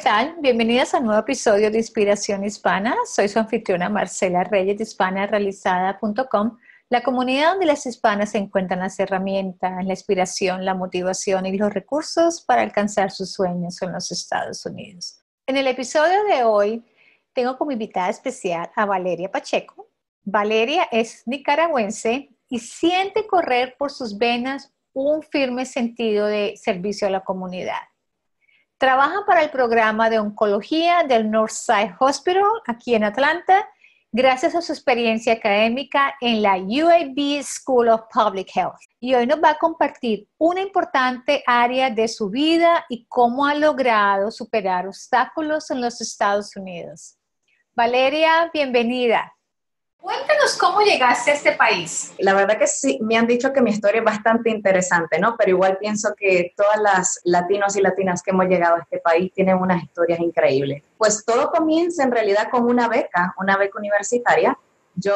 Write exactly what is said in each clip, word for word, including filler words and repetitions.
tal? Bienvenidas a un nuevo episodio de Inspiración Hispana. Soy su anfitriona Marcela Reyes de hispana realizada punto com, la comunidad donde las hispanas encuentran las herramientas, la inspiración, la motivación y los recursos para alcanzar sus sueños en los Estados Unidos. En el episodio de hoy tengo como invitada especial a Valeria Pacheco. Valeria es nicaragüense y siente correr por sus venas un firme sentido de servicio a la comunidad. Trabaja para el programa de oncología del Northside Hospital aquí en Atlanta, gracias a su experiencia académica en la U A B School of Public Health. Y hoy nos va a compartir una importante área de su vida y cómo ha logrado superar obstáculos en los Estados Unidos. Valeria, bienvenida. Cuéntanos cómo llegaste a este país. La verdad que sí, me han dicho que mi historia es bastante interesante, ¿no? Pero igual pienso que todas las latinos y latinas que hemos llegado a este país tienen unas historias increíbles. Pues todo comienza en realidad con una beca, una beca universitaria. Yo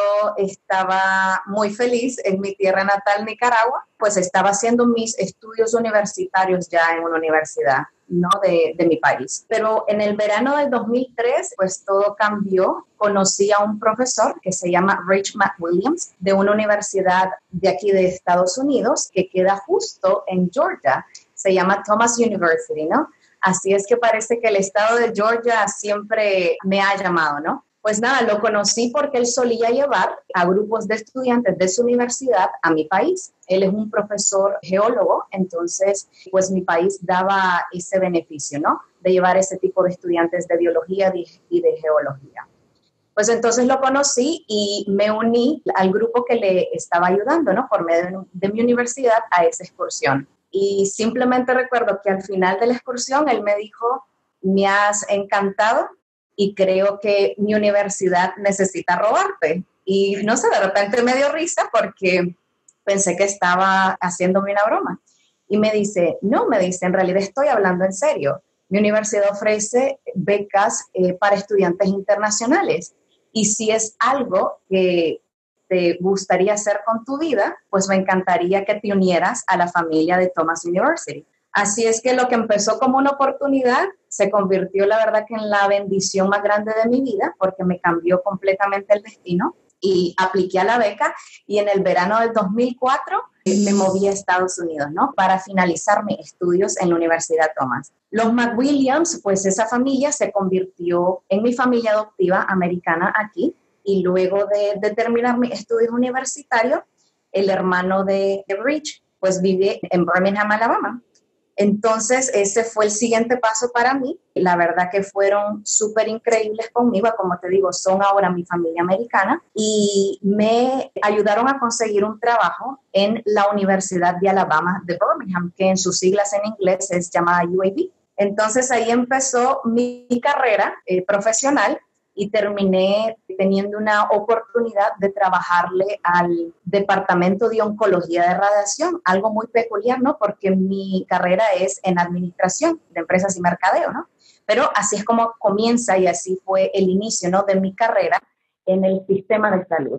estaba muy feliz en mi tierra natal, Nicaragua, pues estaba haciendo mis estudios universitarios ya en una universidad, ¿no? de, de mi país. Pero en el verano del dos mil tres, pues todo cambió. Conocí a un profesor que se llama Rich McWilliams, de una universidad de aquí de Estados Unidos, que queda justo en Georgia. Se llama Thomas University, ¿no? Así es que parece que el estado de Georgia siempre me ha llamado, ¿no? Pues nada, lo conocí porque él solía llevar a grupos de estudiantes de su universidad a mi país. Él es un profesor geólogo, entonces pues mi país daba ese beneficio, ¿no? De llevar ese tipo de estudiantes de biología y de geología. Pues entonces lo conocí y me uní al grupo que le estaba ayudando, ¿no? Por medio de mi universidad a esa excursión. Y simplemente recuerdo que al final de la excursión él me dijo, me has encantado, y creo que mi universidad necesita robarte. Y no sé, de repente me dio risa porque pensé que estaba haciéndome una broma. Y me dice, no, me dice, en realidad estoy hablando en serio. Mi universidad ofrece becas eh, para estudiantes internacionales. Y si es algo que te gustaría hacer con tu vida, pues me encantaría que te unieras a la familia de Thomas University. Así es que lo que empezó como una oportunidad se convirtió, la verdad, que en la bendición más grande de mi vida, porque me cambió completamente el destino y apliqué a la beca, y en el verano del dos mil cuatro me moví a Estados Unidos, ¿no? Para finalizar mis estudios en la Universidad Thomas. Los McWilliams, pues esa familia se convirtió en mi familia adoptiva americana aquí, y luego de, de terminar mis estudios universitarios, el hermano de, de Rich, pues vive en Birmingham, Alabama. Entonces, ese fue el siguiente paso para mí. La verdad que fueron súper increíbles conmigo. Como te digo, son ahora mi familia americana y me ayudaron a conseguir un trabajo en la Universidad de Alabama de Birmingham, que en sus siglas en inglés es llamada U A B. Entonces, ahí empezó mi carrera eh, profesional, y terminé teniendo una oportunidad de trabajarle al Departamento de Oncología de Radiación, algo muy peculiar, ¿no? Porque mi carrera es en administración de empresas y mercadeo, ¿no? Pero así es como comienza y así fue el inicio, ¿no? De mi carrera en el sistema de salud.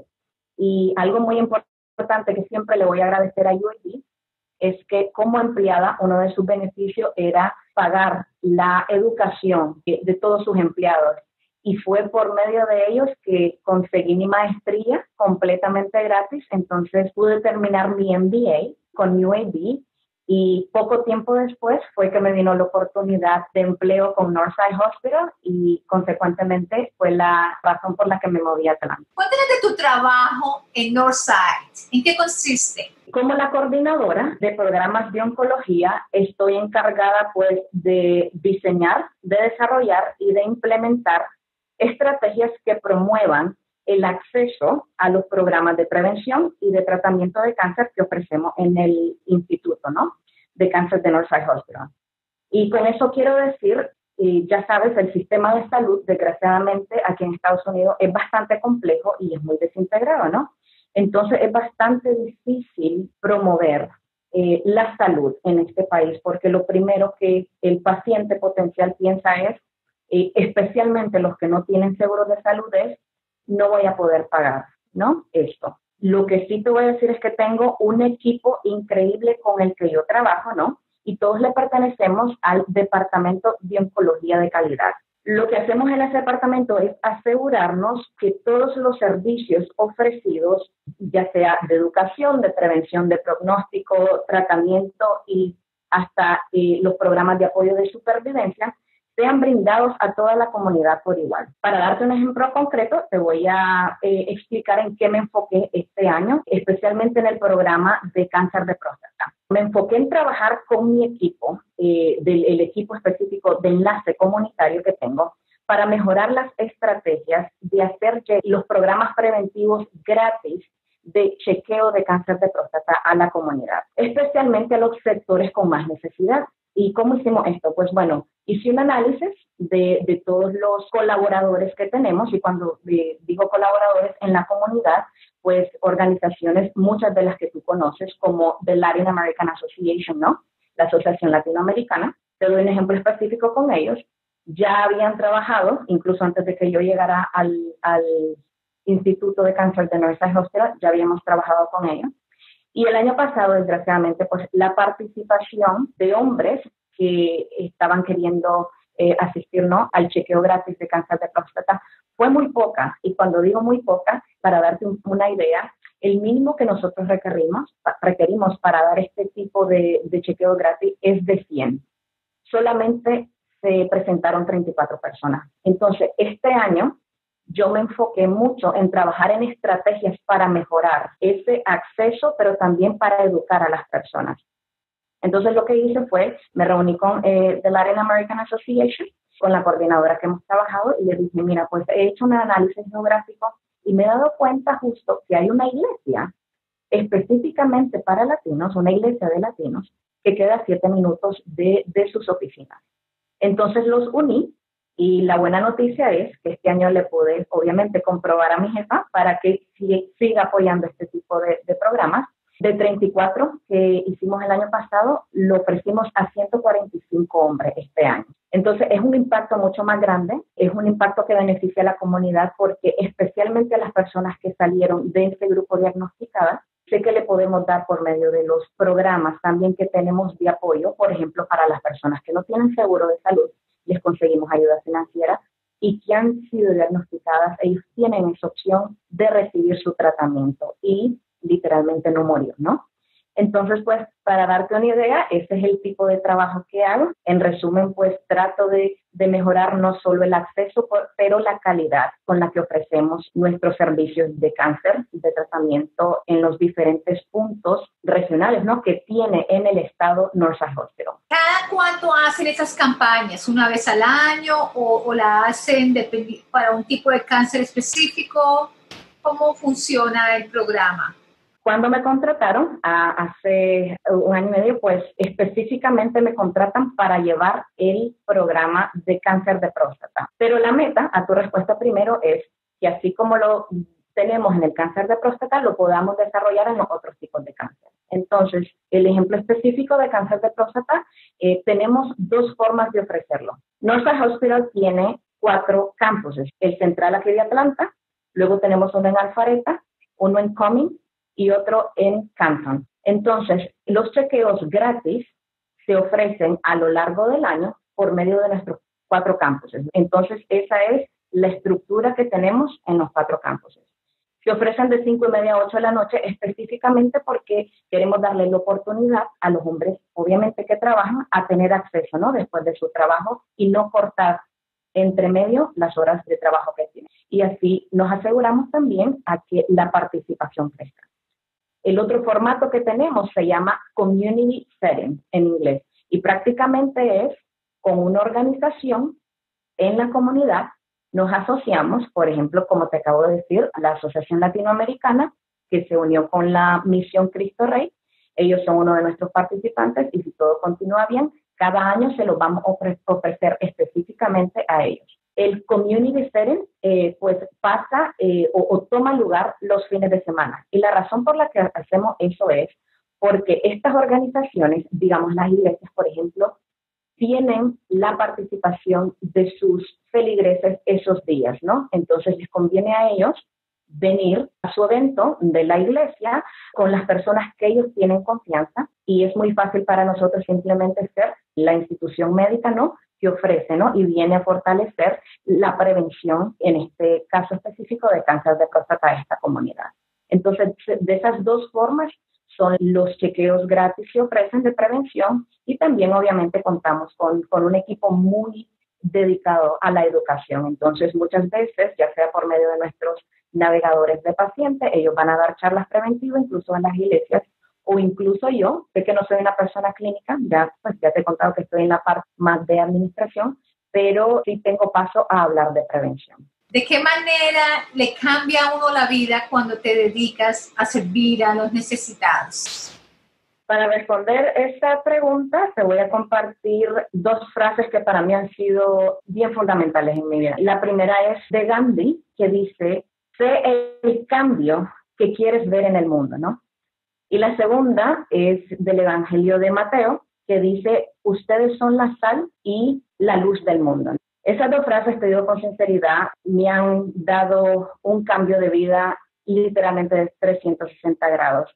Y algo muy importante que siempre le voy a agradecer a U A B es que como empleada uno de sus beneficios era pagar la educación de todos sus empleados. Y fue por medio de ellos que conseguí mi maestría completamente gratis. Entonces pude terminar mi M B A con U A B, y poco tiempo después fue que me vino la oportunidad de empleo con Northside Hospital, y consecuentemente fue la razón por la que me moví a Atlanta. Cuéntanos de tu trabajo en Northside. ¿En qué consiste? Como la coordinadora de programas de oncología, estoy encargada pues de diseñar, de desarrollar y de implementar estrategias que promuevan el acceso a los programas de prevención y de tratamiento de cáncer que ofrecemos en el Instituto, ¿no? de Cáncer de Northside Hospital. Y con eso quiero decir, y ya sabes, el sistema de salud, desgraciadamente, aquí en Estados Unidos es bastante complejo y es muy desintegrado, ¿no? Entonces, es bastante difícil promover eh, la salud en este país, porque lo primero que el paciente potencial piensa es, eh, especialmente los que no tienen seguro de salud, es, no voy a poder pagar, ¿no? Esto. Lo que sí te voy a decir es que tengo un equipo increíble con el que yo trabajo, ¿no? y todos le pertenecemos al Departamento de Oncología de Calidad. Lo que hacemos en ese departamento es asegurarnos que todos los servicios ofrecidos, ya sea de educación, de prevención, de pronóstico, tratamiento y hasta eh, los programas de apoyo de supervivencia, sean brindados a toda la comunidad por igual. Para darte un ejemplo concreto, te voy a eh, explicar en qué me enfoqué este año, especialmente en el programa de cáncer de próstata. Me enfoqué en trabajar con mi equipo, eh, del el equipo específico de enlace comunitario que tengo, para mejorar las estrategias de hacer los programas preventivos gratis de chequeo de cáncer de próstata a la comunidad, especialmente a los sectores con más necesidad. ¿Y cómo hicimos esto? Pues bueno, hice un análisis de, de todos los colaboradores que tenemos, y cuando eh, digo colaboradores en la comunidad, pues organizaciones, muchas de las que tú conoces, como the Latin American Association, ¿no? La Asociación Latinoamericana. Te doy un ejemplo específico con ellos. Ya habían trabajado, incluso antes de que yo llegara al, al Instituto de Cáncer de Northside Hospital, ya habíamos trabajado con ellos. Y el año pasado, desgraciadamente, pues la participación de hombres que estaban queriendo eh, asistir, ¿no?, al chequeo gratis de cáncer de próstata fue muy poca. Y cuando digo muy poca, para darte un, una idea, el mínimo que nosotros requerimos, requerimos para dar este tipo de, de chequeo gratis es de cien. Solamente se presentaron treinta y cuatro personas. Entonces, este año yo me enfoqué mucho en trabajar en estrategias para mejorar ese acceso, pero también para educar a las personas. Entonces, lo que hice fue, me reuní con eh, the Latin American Association, con la coordinadora que hemos trabajado, y le dije, mira, pues he hecho un análisis geográfico y me he dado cuenta justo que hay una iglesia específicamente para latinos, una iglesia de latinos, que queda a siete minutos de, de sus oficinas. Entonces, los uní. Y la buena noticia es que este año le pude, obviamente, comprobar a mi jefa para que siga apoyando este tipo de, de programas. De treinta y cuatro que hicimos el año pasado, lo ofrecimos a ciento cuarenta y cinco hombres este año. Entonces, es un impacto mucho más grande, es un impacto que beneficia a la comunidad, porque especialmente a las personas que salieron de este grupo diagnosticadas, sé que le podemos dar por medio de los programas también que tenemos de apoyo, por ejemplo, para las personas que no tienen seguro de salud, les conseguimos ayuda financiera, y que han sido diagnosticadas, ellos tienen esa opción de recibir su tratamiento y literalmente no morir, ¿no? Entonces, pues, para darte una idea, ese es el tipo de trabajo que hago. En resumen, pues, trato de, de mejorar no solo el acceso, pero la calidad con la que ofrecemos nuestros servicios de cáncer, de tratamiento en los diferentes puntos regionales, ¿no?, que tiene en el estado Northside Hospital. ¿Cada cuánto hacen esas campañas? ¿Una vez al año o, o la hacen para un tipo de cáncer específico? ¿Cómo funciona el programa? Cuando me contrataron a, hace un año y medio, pues específicamente me contratan para llevar el programa de cáncer de próstata. Pero la meta, a tu respuesta primero, es que así como lo tenemos en el cáncer de próstata, lo podamos desarrollar en los otros tipos de cáncer. Entonces, el ejemplo específico de cáncer de próstata, eh, tenemos dos formas de ofrecerlo. Northside Hospital tiene cuatro campuses, el central aquí de Atlanta, luego tenemos uno en Alpharetta, uno en Cumming y otro en Canton. Entonces, los chequeos gratis se ofrecen a lo largo del año por medio de nuestros cuatro campuses. Entonces, esa es la estructura que tenemos en los cuatro campuses. Se ofrecen de cinco y media a ocho de la noche, específicamente porque queremos darle la oportunidad a los hombres, obviamente que trabajan, a tener acceso, ¿no?, después de su trabajo, y no cortar entre medio las horas de trabajo que tienen. Y así nos aseguramos también a que la participación crezca. El otro formato que tenemos se llama Community Setting en inglés, y prácticamente es con una organización en la comunidad. Nos asociamos, por ejemplo, como te acabo de decir, a la Asociación Latinoamericana, que se unió con la Misión Cristo Rey. Ellos son uno de nuestros participantes, y si todo continúa bien, cada año se los vamos a ofre- ofrecer específicamente a ellos. El community setting, eh, pues pasa eh, o, o toma lugar los fines de semana. Y la razón por la que hacemos eso es porque estas organizaciones, digamos las iglesias, por ejemplo, tienen la participación de sus feligreses esos días, ¿no? Entonces les conviene a ellos venir a su evento de la iglesia con las personas que ellos tienen confianza y es muy fácil para nosotros simplemente ser la institución médica, ¿no?, que ofrece, ¿no?, y viene a fortalecer la prevención, en este caso específico de cáncer de próstata a esta comunidad. Entonces, de esas dos formas son los chequeos gratis que ofrecen de prevención y también obviamente contamos con, con un equipo muy dedicado a la educación. Entonces, muchas veces, ya sea por medio de nuestros navegadores de pacientes, ellos van a dar charlas preventivas, incluso en las iglesias, o incluso yo, sé que no soy una persona clínica, ya, pues ya te he contado que estoy en la parte más de administración, pero sí tengo paso a hablar de prevención. ¿De qué manera le cambia a uno la vida cuando te dedicas a servir a los necesitados? Para responder esta pregunta, te voy a compartir dos frases que para mí han sido bien fundamentales en mi vida. La primera es de Gandhi, que dice, sé el cambio que quieres ver en el mundo, ¿no? Y la segunda es del Evangelio de Mateo, que dice, ustedes son la sal y la luz del mundo. Esas dos frases, te digo con sinceridad, me han dado un cambio de vida literalmente de trescientos sesenta grados.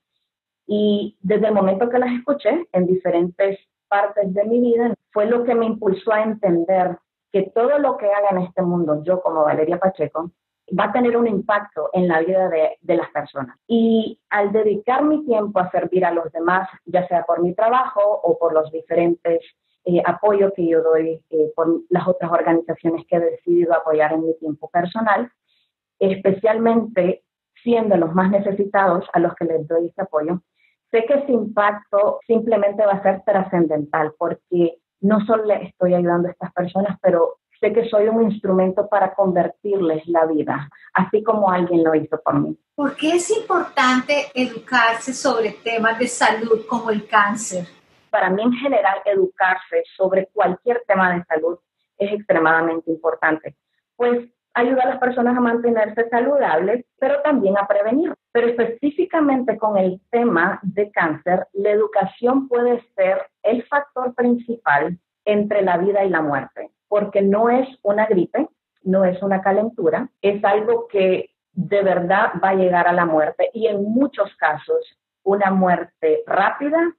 Y desde el momento que las escuché en diferentes partes de mi vida, fue lo que me impulsó a entender que todo lo que haga en este mundo, yo como Valeria Pacheco, va a tener un impacto en la vida de, de las personas. Y al dedicar mi tiempo a servir a los demás, ya sea por mi trabajo o por los diferentes eh, apoyos que yo doy eh, por las otras organizaciones que he decidido apoyar en mi tiempo personal, especialmente siendo los más necesitados a los que les doy este apoyo, sé que ese impacto simplemente va a ser trascendental porque no solo le estoy ayudando a estas personas, pero sé que soy un instrumento para convertirles la vida, así como alguien lo hizo por mí. ¿Por qué es importante educarse sobre temas de salud como el cáncer? Para mí en general educarse sobre cualquier tema de salud es extremadamente importante, pues ayuda a las personas a mantenerse saludables, pero también a prevenir. Pero específicamente con el tema de cáncer, la educación puede ser el factor principal entre la vida y la muerte, porque no es una gripe, no es una calentura, es algo que de verdad va a llegar a la muerte y en muchos casos una muerte rápida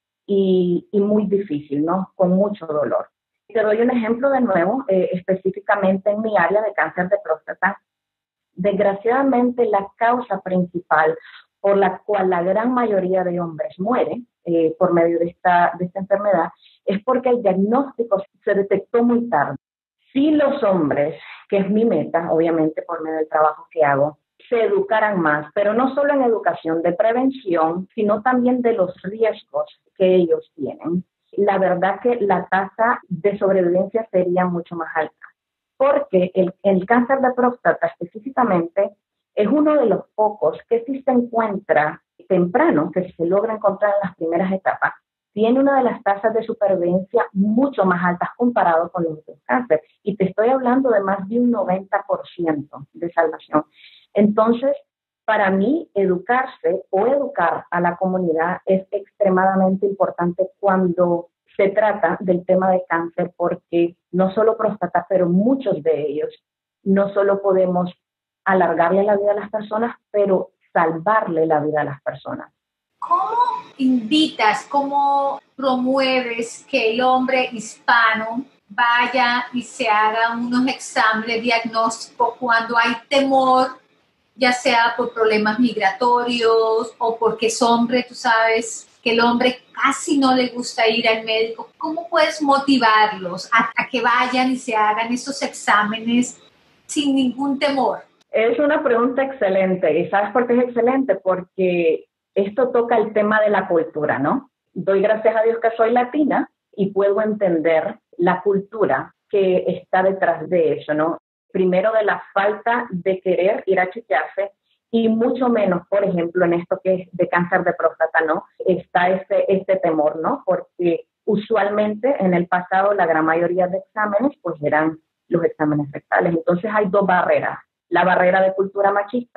y, y muy difícil, ¿no? Con mucho dolor. Te doy un ejemplo de nuevo, eh, específicamente en mi área de cáncer de próstata. Desgraciadamente, la causa principal por la cual la gran mayoría de hombres mueren eh, por medio de esta, de esta enfermedad es porque el diagnóstico se detectó muy tarde. Si los hombres, que es mi meta, obviamente por medio del trabajo que hago, se educaran más, pero no solo en educación de prevención, sino también de los riesgos que ellos tienen, la verdad que la tasa de sobrevivencia sería mucho más alta, porque el, el cáncer de próstata específicamente es uno de los pocos que si se encuentra temprano, que se logra encontrar en las primeras etapas, tiene una de las tasas de supervivencia mucho más altas comparado con los otros cánceres. Y te estoy hablando de más de un noventa por ciento de salvación. Entonces, para mí, educarse o educar a la comunidad es extremadamente importante cuando se trata del tema de cáncer, porque no solo próstata, pero muchos de ellos, no solo podemos alargarle la vida a las personas, pero salvarle la vida a las personas. ¿Cómo invitas, cómo promueves que el hombre hispano vaya y se haga unos exámenes diagnósticos cuando hay temor, ya sea por problemas migratorios o porque es hombre, tú sabes que el hombre casi no le gusta ir al médico? ¿Cómo puedes motivarlos a, a que vayan y se hagan esos exámenes sin ningún temor? Es una pregunta excelente. ¿Y sabes por qué es excelente? Porque esto toca el tema de la cultura, ¿no? Doy gracias a Dios que soy latina y puedo entender la cultura que está detrás de eso, ¿no? Primero de la falta de querer ir a chequearse y mucho menos, por ejemplo, en esto que es de cáncer de próstata, ¿no? Está este, este temor, ¿no? Porque usualmente en el pasado la gran mayoría de exámenes pues eran los exámenes rectales. Entonces hay dos barreras. La barrera de cultura machista,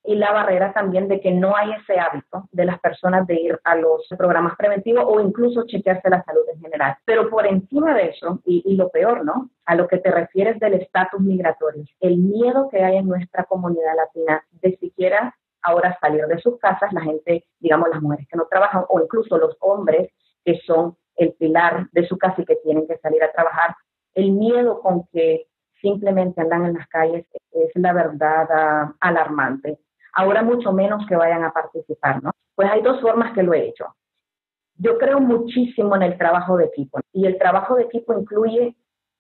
y la barrera también de que no hay ese hábito de las personas de ir a los programas preventivos o incluso chequearse la salud en general. Pero por encima de eso, y, y lo peor, ¿no? A lo que te refieres del estatus migratorio, el miedo que hay en nuestra comunidad latina de siquiera ahora salir de sus casas, la gente, digamos, las mujeres que no trabajan o incluso los hombres que son el pilar de su casa y que tienen que salir a trabajar, el miedo con que simplemente andan en las calles es la verdad uh, alarmante. Ahora mucho menos que vayan a participar, ¿no? Pues hay dos formas que lo he hecho. Yo creo muchísimo en el trabajo de equipo y el trabajo de equipo incluye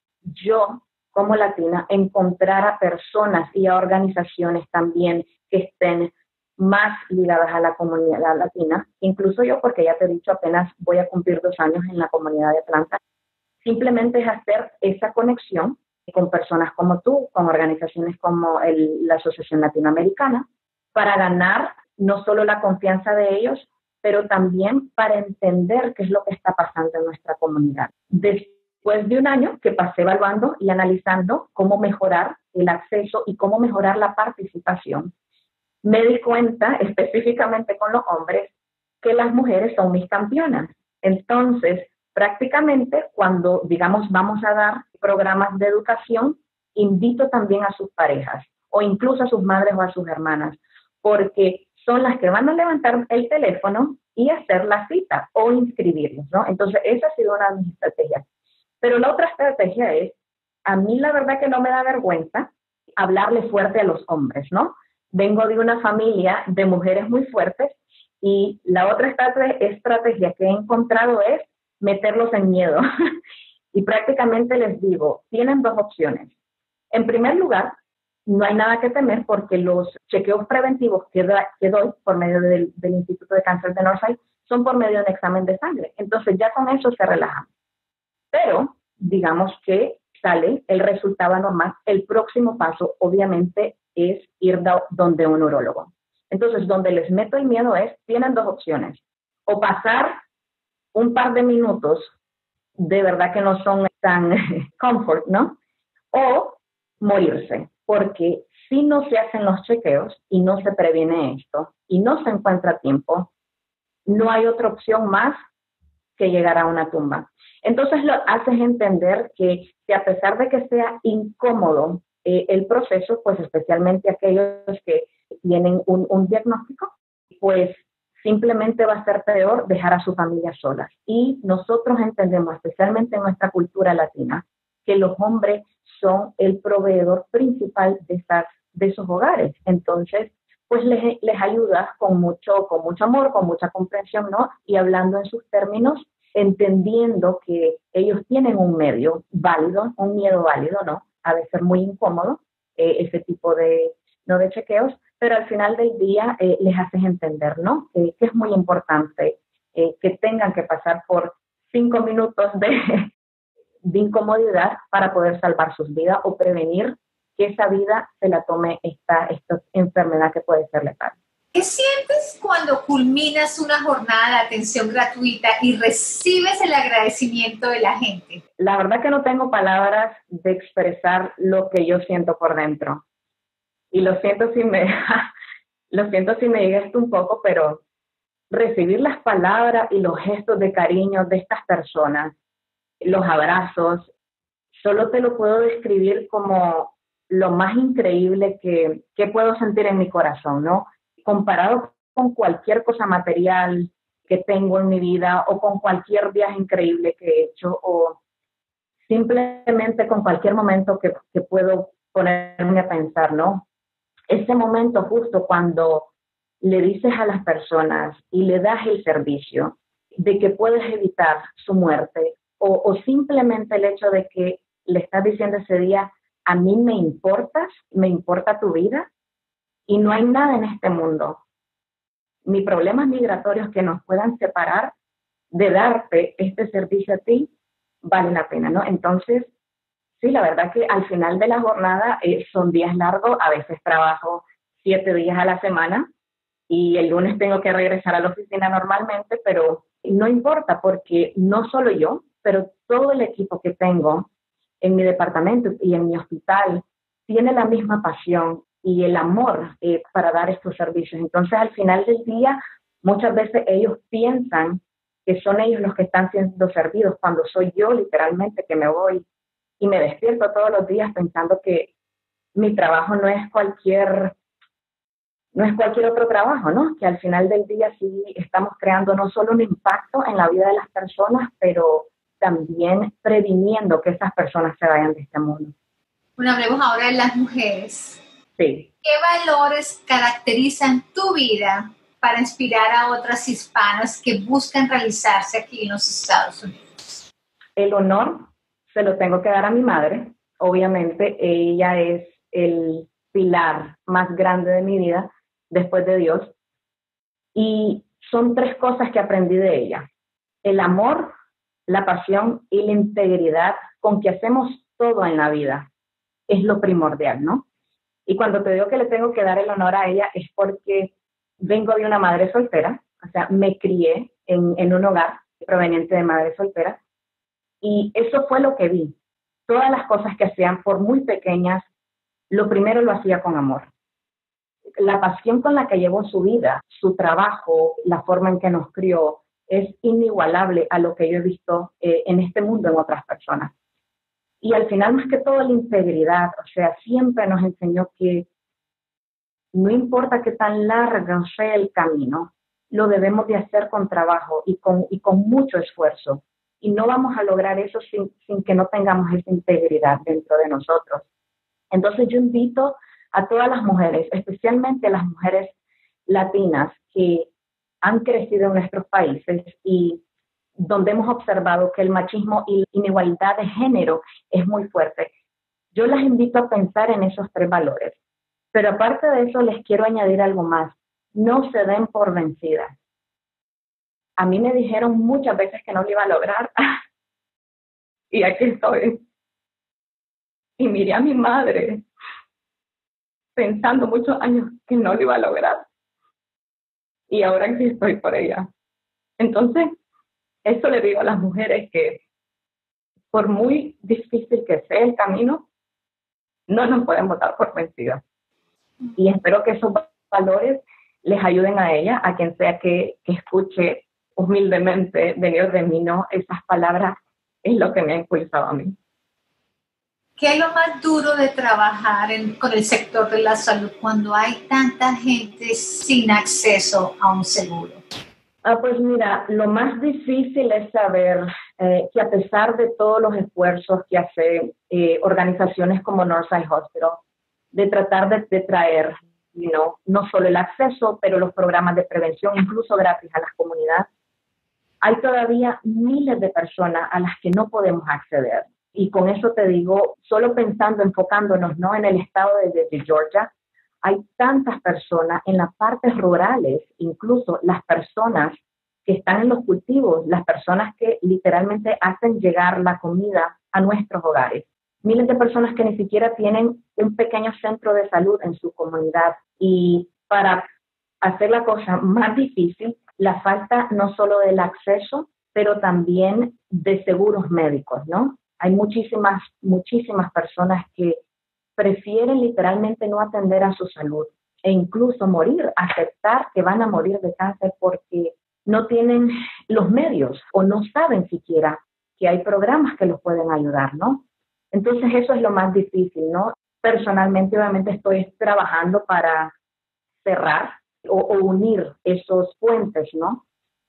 yo, como latina, encontrar a personas y a organizaciones también que estén más ligadas a la comunidad latina, incluso yo, porque ya te he dicho, apenas voy a cumplir dos años en la comunidad de Atlanta. Simplemente es hacer esa conexión con personas como tú, con organizaciones como el, la Asociación Latinoamericana, para ganar no solo la confianza de ellos, pero también para entender qué es lo que está pasando en nuestra comunidad. Después de un año que pasé evaluando y analizando cómo mejorar el acceso y cómo mejorar la participación, me di cuenta, específicamente con los hombres, que las mujeres son mis campeonas. Entonces, prácticamente, cuando, digamos, vamos a dar programas de educación, invito también a sus parejas o incluso a sus madres o a sus hermanas, porque son las que van a levantar el teléfono y hacer la cita o inscribirlos, ¿no? Entonces, esa ha sido una de mis estrategias. Pero la otra estrategia es, a mí la verdad que no me da vergüenza hablarle fuerte a los hombres, ¿no? Vengo de una familia de mujeres muy fuertes y la otra estrategia que he encontrado es meterlos en miedo. Y prácticamente les digo, tienen dos opciones. En primer lugar, no hay nada que temer porque los chequeos preventivos que, da, que doy por medio del, del Instituto de Cáncer de Northside son por medio de un examen de sangre. Entonces ya con eso se relajan. Pero digamos que sale el resultado anormal. El próximo paso obviamente es ir da, donde un urólogo. Entonces donde les meto el miedo es, tienen dos opciones. O pasar un par de minutos de verdad que no son tan comfort, ¿no? O morirse, porque si no se hacen los chequeos y no se previene esto y no se encuentra a tiempo, no hay otra opción más que llegar a una tumba. Entonces lo haces entender que, que a pesar de que sea incómodo eh, el proceso, pues especialmente aquellos que tienen un, un diagnóstico, pues simplemente va a ser peor dejar a su familia solas. Y nosotros entendemos, especialmente en nuestra cultura latina, que los hombres son el proveedor principal de, esas, de esos hogares. Entonces, pues les, les ayudas con mucho, con mucho amor, con mucha comprensión, ¿no? Y hablando en sus términos, entendiendo que ellos tienen un medio válido, un miedo válido, ¿no? Ha de ser muy incómodo eh, ese tipo de, no de chequeos, pero al final del día eh, les haces entender, ¿no? Eh, que es muy importante eh, que tengan que pasar por cinco minutos de, de incomodidad para poder salvar sus vidas o prevenir que esa vida se la tome esta, esta enfermedad que puede ser letal. ¿Qué sientes cuando culminas una jornada de atención gratuita y recibes el agradecimiento de la gente? La verdad que no tengo palabras de expresar lo que yo siento por dentro. Y lo siento si me, lo siento si me llega esto un poco, pero recibir las palabras y los gestos de cariño de estas personas, los abrazos, solo te lo puedo describir como lo más increíble que, que puedo sentir en mi corazón, ¿no? Comparado con cualquier cosa material que tengo en mi vida o con cualquier viaje increíble que he hecho o simplemente con cualquier momento que, que puedo ponerme a pensar, ¿no? Ese momento justo cuando le dices a las personas y le das el servicio de que puedes evitar su muerte o, o simplemente el hecho de que le estás diciendo ese día, a mí me importas, me importa tu vida y no hay nada en este mundo, ni problemas migratorios que nos puedan separar de darte este servicio a ti, vale la pena, ¿no? Entonces, sí, la verdad que al final de la jornada eh, son días largos, a veces trabajo siete días a la semana y el lunes tengo que regresar a la oficina normalmente, pero no importa porque no solo yo, pero todo el equipo que tengo en mi departamento y en mi hospital tiene la misma pasión y el amor eh, para dar estos servicios. Entonces, al final del día, muchas veces ellos piensan que son ellos los que están siendo servidos, cuando soy yo literalmente que me voy y me despierto todos los días pensando que mi trabajo no es cualquier, no es cualquier otro trabajo, ¿no? Que al final del día sí estamos creando no solo un impacto en la vida de las personas, pero también previniendo que esas personas se vayan de este mundo. Bueno, hablemos ahora de las mujeres. Sí. ¿Qué valores caracterizan tu vida para inspirar a otras hispanas que buscan realizarse aquí en los Estados Unidos? El honor se lo tengo que dar a mi madre. Obviamente, ella es el pilar más grande de mi vida después de Dios. Y son tres cosas que aprendí de ella. El amor, la pasión y la integridad con que hacemos todo en la vida es lo primordial, ¿no? Y cuando te digo que le tengo que dar el honor a ella es porque vengo de una madre soltera, o sea, me crié en, en un hogar proveniente de madre soltera, y eso fue lo que vi. Todas las cosas que hacían, por muy pequeñas, lo primero lo hacía con amor. La pasión con la que llevó su vida, su trabajo, la forma en que nos crió, es inigualable a lo que yo he visto eh, en este mundo en otras personas. Y al final, más que todo, la integridad, o sea, siempre nos enseñó que no importa qué tan largo sea el camino, lo debemos de hacer con trabajo y con, y con mucho esfuerzo. Y no vamos a lograr eso sin, sin que no tengamos esa integridad dentro de nosotros. Entonces yo invito a todas las mujeres, especialmente las mujeres latinas que han crecido en nuestros países y donde hemos observado que el machismo y la inigualdad de género es muy fuerte. Yo las invito a pensar en esos tres valores. Pero aparte de eso, les quiero añadir algo más. No se den por vencidas. A mí me dijeron muchas veces que no lo iba a lograr. Y aquí estoy. Y miré a mi madre pensando muchos años que no lo iba a lograr. Y ahora aquí estoy por ella. Entonces, eso le digo a las mujeres, que por muy difícil que sea el camino, no nos podemos dar por vencidas. Y espero que esos valores les ayuden a ella, a quien sea que, que escuche humildemente venir de mí, ¿no? Esas palabras es lo que me ha impulsado a mí. ¿Qué es lo más duro de trabajar en, con el sector de la salud cuando hay tanta gente sin acceso a un seguro? Ah, pues mira, lo más difícil es saber eh, que a pesar de todos los esfuerzos que hacen eh, organizaciones como Northside Hospital, de tratar de, de traer, you know, no solo el acceso, pero los programas de prevención, incluso gratis a las comunidades, hay todavía miles de personas a las que no podemos acceder. Y con eso te digo, solo pensando, enfocándonos, ¿no?, en el estado de, de Georgia, hay tantas personas en las partes rurales, incluso las personas que están en los cultivos, las personas que literalmente hacen llegar la comida a nuestros hogares. Miles de personas que ni siquiera tienen un pequeño centro de salud en su comunidad. Y para hacer la cosa más difícil, la falta no solo del acceso, pero también de seguros médicos, ¿no? Hay muchísimas, muchísimas personas que prefieren literalmente no atender a su salud e incluso morir, aceptar que van a morir de cáncer porque no tienen los medios o no saben siquiera que hay programas que los pueden ayudar, ¿no? Entonces eso es lo más difícil, ¿no? Personalmente, obviamente, estoy trabajando para cerrar o, o unir esos puentes, ¿no?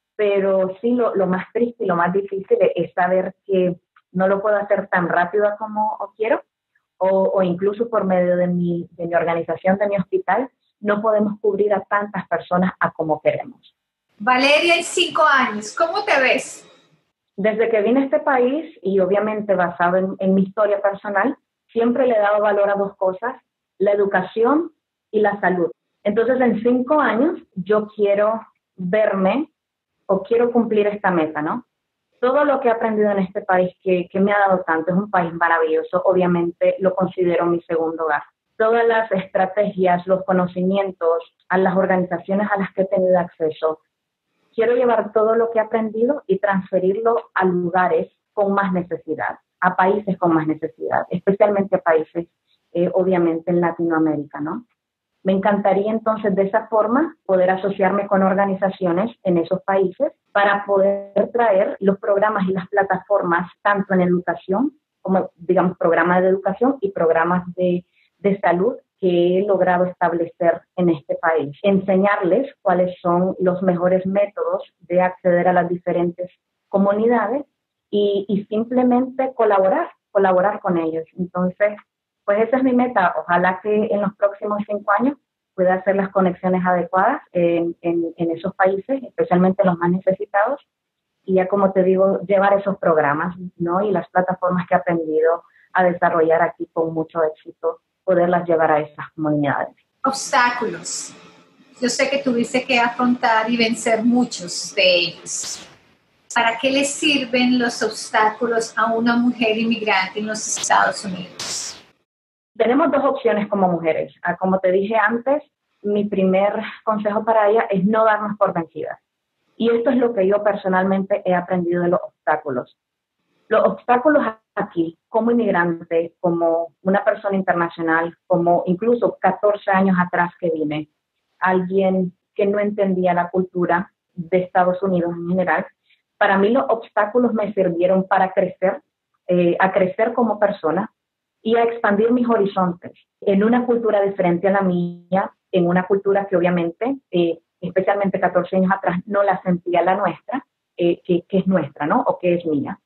Pero sí, lo, lo más triste y lo más difícil es saber que no lo puedo hacer tan rápido como quiero, o, o incluso por medio de mi, de mi organización, de mi hospital, no podemos cubrir a tantas personas a como queremos. Valeria, en cinco años, ¿cómo te ves? Desde que vine a este país, y obviamente basado en, en mi historia personal, siempre le he dado valor a dos cosas, la educación y la salud. Entonces, en cinco años, yo quiero verme o quiero cumplir esta meta, ¿no? Todo lo que he aprendido en este país que, que me ha dado tanto, es un país maravilloso, obviamente lo considero mi segundo hogar. Todas las estrategias, los conocimientos, a las organizaciones a las que he tenido acceso, quiero llevar todo lo que he aprendido y transferirlo a lugares con más necesidad, a países con más necesidad, especialmente a países, eh, obviamente, en Latinoamérica, ¿no? Me encantaría entonces de esa forma poder asociarme con organizaciones en esos países para poder traer los programas y las plataformas tanto en educación como, digamos, programas de educación y programas de, de salud que he logrado establecer en este país. Enseñarles cuáles son los mejores métodos de acceder a las diferentes comunidades y, y simplemente colaborar, colaborar con ellos. Entonces, pues esa es mi meta. Ojalá que en los próximos cinco años pueda hacer las conexiones adecuadas en, en, en esos países, especialmente los más necesitados, y ya como te digo, llevar esos programas, ¿no? Y las plataformas que he aprendido a desarrollar aquí con mucho éxito, poderlas llevar a esas comunidades. Obstáculos. Yo sé que tuviste que afrontar y vencer muchos de ellos. ¿Para qué le sirven los obstáculos a una mujer inmigrante en los Estados Unidos? Tenemos dos opciones como mujeres. Como te dije antes, mi primer consejo para ella es no darnos por vencidas. Y esto es lo que yo personalmente he aprendido de los obstáculos. Los obstáculos aquí, como inmigrante, como una persona internacional, como incluso catorce años atrás que vine, alguien que no entendía la cultura de Estados Unidos en general, para mí los obstáculos me sirvieron para crecer, eh, a crecer como persona y a expandir mis horizontes en una cultura diferente a la mía, en una cultura que obviamente, eh, especialmente catorce años atrás, no la sentía la nuestra, eh, que, que es nuestra, ¿no? O que es mía.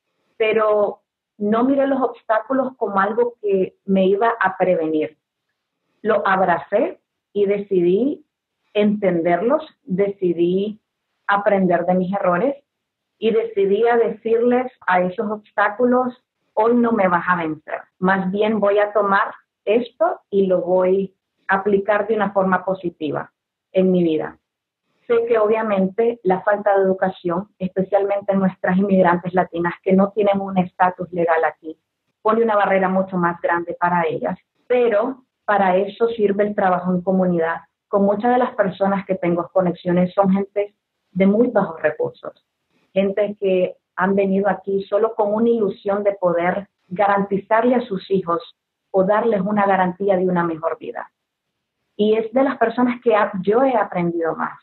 Pero no miré los obstáculos como algo que me iba a prevenir. Lo abracé y decidí entenderlos, decidí aprender de mis errores y decidí a decirles a esos obstáculos, hoy no me vas a vencer, más bien voy a tomar esto y lo voy a aplicar de una forma positiva en mi vida. Sé que obviamente la falta de educación, especialmente en nuestras inmigrantes latinas que no tienen un estatus legal aquí, pone una barrera mucho más grande para ellas, pero para eso sirve el trabajo en comunidad. Con muchas de las personas que tengo conexiones son gente de muy bajos recursos, gente que han venido aquí solo con una ilusión de poder garantizarle a sus hijos o darles una garantía de una mejor vida. Y es de las personas que yo he aprendido más,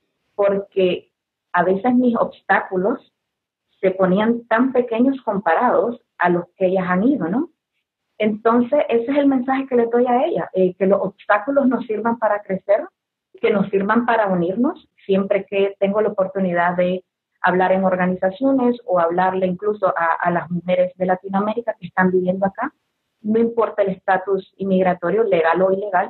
porque a veces mis obstáculos se ponían tan pequeños comparados a los que ellas han ido, ¿no? Entonces, ese es el mensaje que le doy a ella, eh, que los obstáculos nos sirvan para crecer, que nos sirvan para unirnos, siempre que tengo la oportunidad de hablar en organizaciones o hablarle incluso a, a las mujeres de Latinoamérica que están viviendo acá, no importa el estatus inmigratorio, legal o ilegal,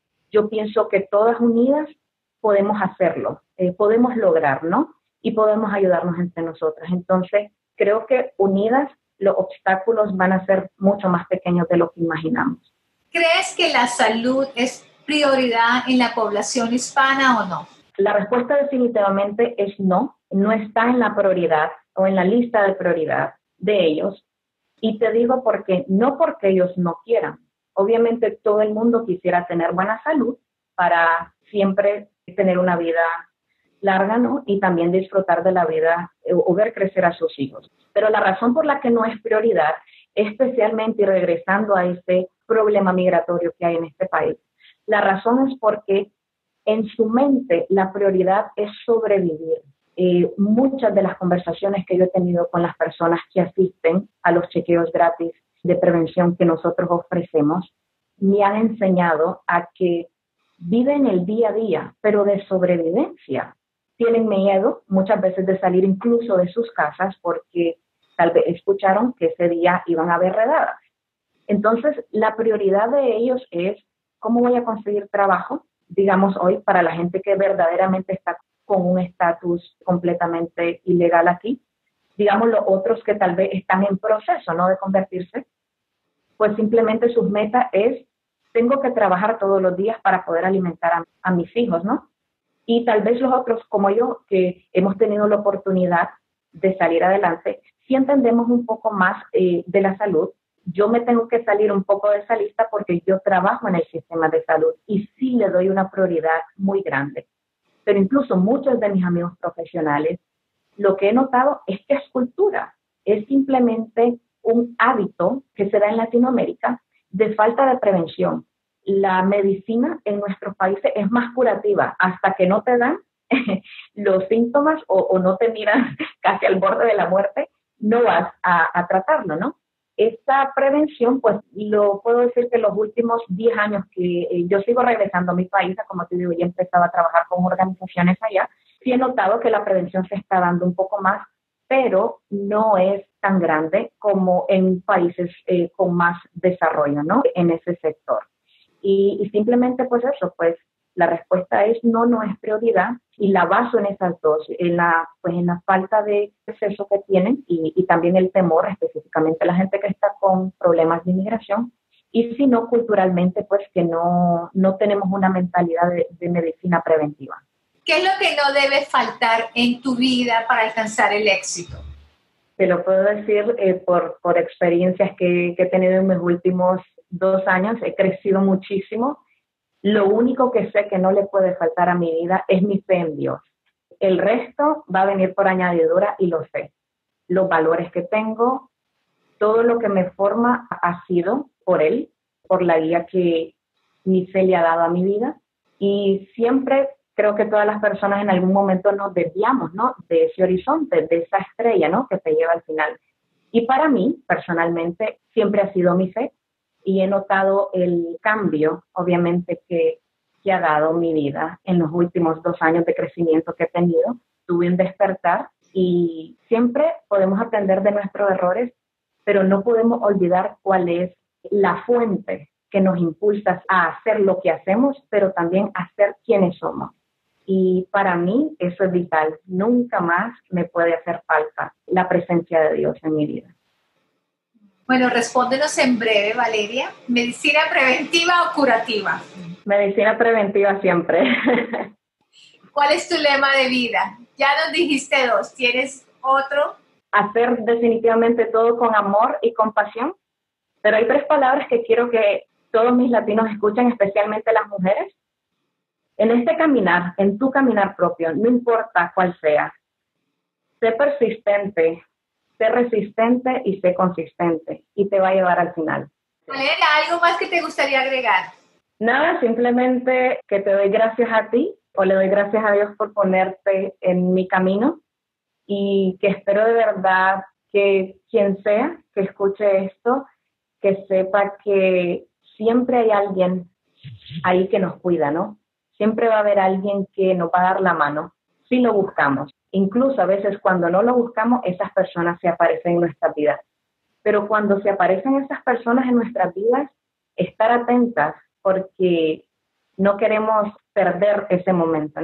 yo pienso que todas unidas podemos hacerlo, eh, podemos lograr, ¿no? Y podemos ayudarnos entre nosotras. Entonces, creo que unidas los obstáculos van a ser mucho más pequeños de lo que imaginamos. ¿Crees que la salud es prioridad en la población hispana o no? La respuesta definitivamente es no, no está en la prioridad o en la lista de prioridad de ellos. Y te digo porque no porque ellos no quieran. Obviamente todo el mundo quisiera tener buena salud para siempre tener una vida larga, ¿no? Y también disfrutar de la vida o ver crecer a sus hijos. Pero la razón por la que no es prioridad, especialmente y regresando a este problema migratorio que hay en este país, la razón es porque en su mente la prioridad es sobrevivir. Eh, muchas de las conversaciones que yo he tenido con las personas que asisten a los chequeos gratis de prevención que nosotros ofrecemos, me han enseñado a que viven el día a día, pero de sobrevivencia. Tienen miedo muchas veces de salir incluso de sus casas porque tal vez escucharon que ese día iban a haber redadas. Entonces, la prioridad de ellos es cómo voy a conseguir trabajo, digamos hoy, para la gente que verdaderamente está con un estatus completamente ilegal aquí. Digamos los otros que tal vez están en proceso, ¿no?, de convertirse, pues simplemente sus metas es, tengo que trabajar todos los días para poder alimentar a, a mis hijos, ¿no? Y tal vez los otros, como yo, que hemos tenido la oportunidad de salir adelante, si entendemos un poco más eh, de la salud. Yo me tengo que salir un poco de esa lista porque yo trabajo en el sistema de salud y sí le doy una prioridad muy grande. Pero incluso muchos de mis amigos profesionales, lo que he notado es que es cultura, es simplemente un hábito que se da en Latinoamérica de falta de prevención. la medicina en nuestros países es más curativa. Hasta que no te dan los síntomas o, o no te miran casi al borde de la muerte, no vas a, a tratarlo, ¿no? Esta prevención, pues lo puedo decir que los últimos diez años que eh, yo sigo regresando a mi país, como te digo, ya empezaba a trabajar con organizaciones allá, sí he notado que la prevención se está dando un poco más, pero no es tan grande como en países eh, con más desarrollo, ¿no? En ese sector. Y, y simplemente pues eso, pues la respuesta es no, no es prioridad, y la baso en esas dos, en la, pues en la falta de acceso que tienen y, y también el temor, específicamente la gente que está con problemas de inmigración, y si no, culturalmente, pues que no, no tenemos una mentalidad de, de medicina preventiva. ¿Qué es lo que no debe faltar en tu vida para alcanzar el éxito? Te lo puedo decir eh, por, por experiencias que, que he tenido en mis últimos dos años, he crecido muchísimo. Lo único que sé que no le puede faltar a mi vida es mi fe en Dios. El resto va a venir por añadidura y lo sé. Los valores que tengo, todo lo que me forma ha sido por Él, por la guía que mi fe le ha dado a mi vida. Y siempre creo que todas las personas en algún momento nos desviamos, ¿no? De ese horizonte, de esa estrella, ¿no? Que te lleva al final. Y para mí, personalmente, siempre ha sido mi fe. Y he notado el cambio, obviamente, que, que ha dado mi vida en los últimos dos años de crecimiento que he tenido. Tuve un despertar y siempre podemos aprender de nuestros errores, pero no podemos olvidar cuál es la fuente que nos impulsa a hacer lo que hacemos, pero también a ser quienes somos. Y para mí eso es vital. Nunca más me puede hacer falta la presencia de Dios en mi vida. Bueno, respóndenos en breve, Valeria. ¿Medicina preventiva o curativa? Medicina preventiva siempre. ¿Cuál es tu lema de vida? Ya nos dijiste dos. ¿Tienes otro? Hacer definitivamente todo con amor y compasión. Pero hay tres palabras que quiero que todos mis latinos escuchen, especialmente las mujeres. En este caminar, en tu caminar propio, no importa cuál sea, sé persistente, sé resistente y sé consistente, y te va a llevar al final. Valeria, ¿algo más que te gustaría agregar? Nada, simplemente que te doy gracias a ti, o le doy gracias a Dios por ponerte en mi camino, y que espero de verdad que quien sea que escuche esto, que sepa que siempre hay alguien ahí que nos cuida, ¿no? Siempre va a haber alguien que nos va a dar la mano si lo buscamos. Incluso a veces cuando no lo buscamos, esas personas se aparecen en nuestras vidas. Pero cuando se aparecen esas personas en nuestras vidas, estar atentas porque no queremos perder ese momento.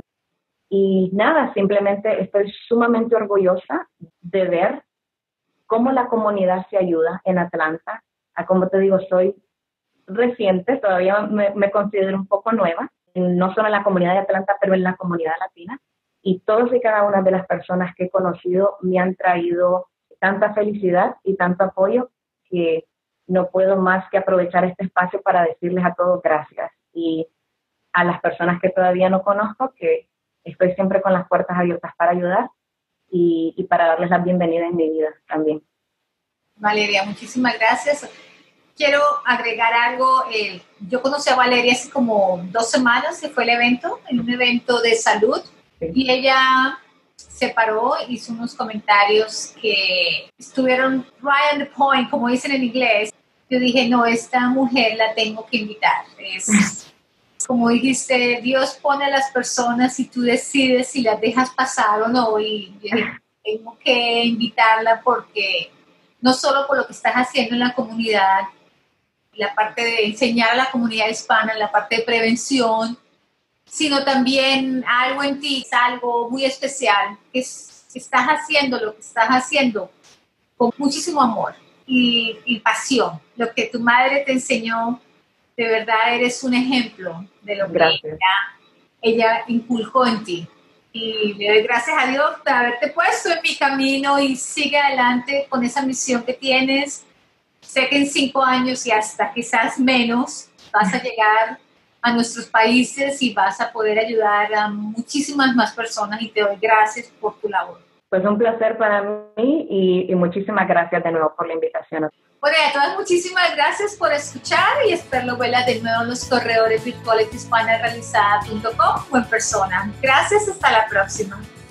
Y nada, simplemente estoy sumamente orgullosa de ver cómo la comunidad se ayuda en Atlanta. A como te digo, soy reciente, todavía me, me considero un poco nueva, no solo en la comunidad de Atlanta, pero en la comunidad latina. Y todas y cada una de las personas que he conocido me han traído tanta felicidad y tanto apoyo que no puedo más que aprovechar este espacio para decirles a todos gracias. Y a las personas que todavía no conozco, que estoy siempre con las puertas abiertas para ayudar y, y para darles la bienvenida en mi vida también. Valeria, muchísimas gracias. Quiero agregar algo. Eh, yo conocí a Valeria hace como dos semanas, que fue el evento, en un evento de salud, sí. Y ella se paró, hizo unos comentarios que estuvieron right on the point, como dicen en inglés. Yo dije, no, esta mujer la tengo que invitar. Es, como dijiste, Dios pone a las personas y tú decides si las dejas pasar o no. Y yo dije, tengo que invitarla porque no solo por lo que estás haciendo en la comunidad, la parte de enseñar a la comunidad hispana, la parte de prevención, sino también algo en ti, es algo muy especial, que, es, que estás haciendo lo que estás haciendo con muchísimo amor y, y pasión. Lo que tu madre te enseñó, de verdad eres un ejemplo de lo que ella, ella inculcó en ti. Y le doy gracias a Dios por haberte puesto en mi camino y sigue adelante con esa misión que tienes. Sé que en cinco años y hasta quizás menos vas a llegar a nuestros países y vas a poder ayudar a muchísimas más personas y te doy gracias por tu labor. Pues un placer para mí y, y muchísimas gracias de nuevo por la invitación. Bueno, y a todas muchísimas gracias por escuchar y espero verlas de nuevo en los corredores virtuales de hispana realizada punto com o en persona. Gracias, hasta la próxima.